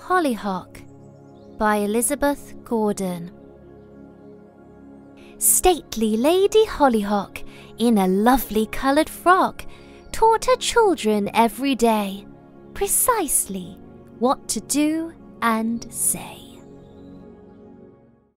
Hollyhock by Elizabeth Gordon. Stately Lady Hollyhock, in a lovely coloured frock, taught her children every day precisely what to do and say.